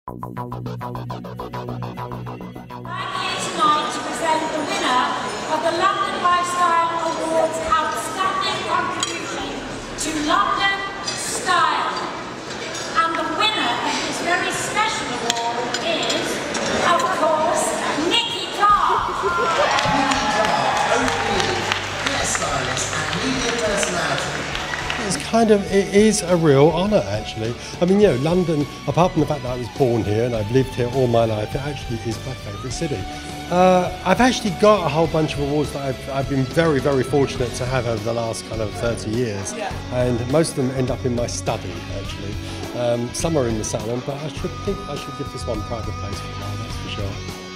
here tonight to present the winner of the London Lifestyle Awards Outstanding Contribution to London Style. And the winner of this very special award is, of course, Nikki Clark. Hairstylist and media personality. It is a real honour, actually. I mean, you know, London, apart from the fact that I was born here and I've lived here all my life, it actually is my favourite city. I've actually got a whole bunch of awards that I've been very, very fortunate to have over the last kind of 30 years. Yeah. And most of them end up in my study, actually. Some are in the salon, but I should give this one private place for now, that's for sure.